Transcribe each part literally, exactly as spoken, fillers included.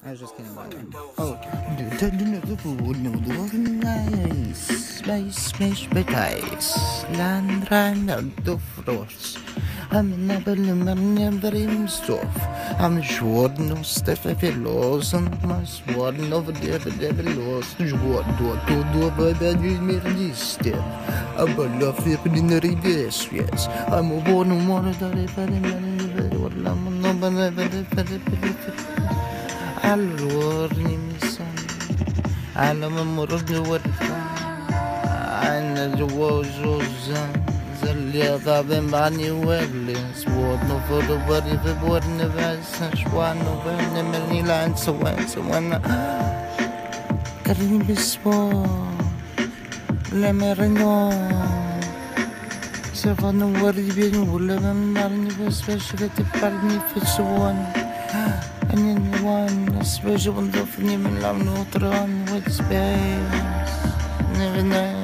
I was just kidding about that. Oh, space, space, space, land, run out of force. I'm never, never in stuff. I'm sure no stuff if it lost, and my sword over there, but never lost. What do I do? Do I bad you made this step? I'm a love flipping in the reverse, yes. I'm a born and one of the very many, very what I'm not, but never, allora mi sono alla memoria di guarda ana jozo zalia da ben bani welle sword no for the body the board never such one no when many lines so when so when carini bispo le merno se fanno guardi bene vuole mandarmi per speciale te parmi faccio one. And in the one, special one, the name and love, no throne with space. Never know.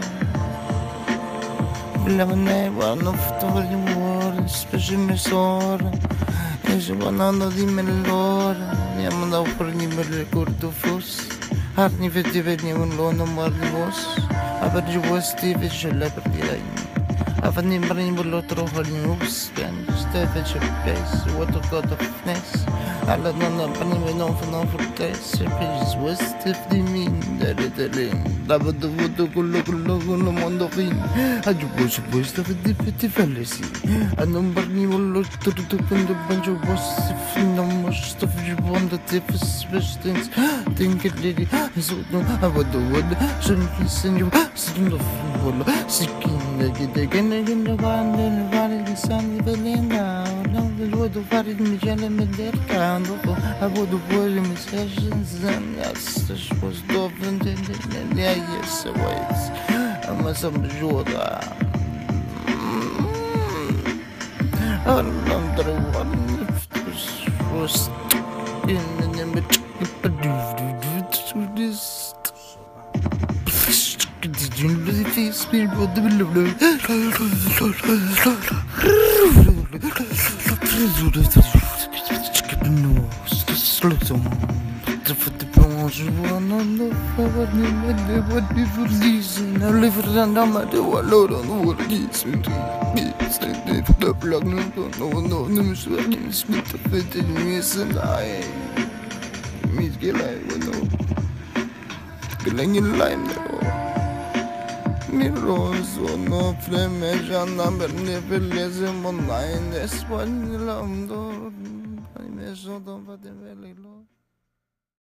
Lemonade, one of the volume war, special mesor. Is one on the demon lord. Yamana for the record to fuss. Hardly fifty anyone loan no more divorce. I bet you was Steve celebrity line. I've a name bring a lot of news and step at your place. What a god of ness. I don't know, but even know for no for taste. It's West if they mean that it's a lane. Love the wood to go look on the Mondovin. I do was supposed to have a deputy fallacy. A number you will look to the top and the bunch of was if no most of you want the deepest things. Think it, lady. So no, I would do wood. So you send you sitting off football. Seeking the get again again the one and the valley the sun with the land down. Now the road of Farid Mijal and their car. I would avoid the sessions and yes, this was different and yeah, yes, it was. I must have enjoyed that. I don't know what was in the name of this. Did you really feel spirit of the no, slow some. The bronze one on the forward, what before this, and I live it and I'm at the load on the water. It's the plug, no, no, no, no, so I didn't split the fit in miss and I meet Gilly, no, Gilling in line. Mirrors on no flame, and number never less than one line. That's one long door. I measured over the valley low.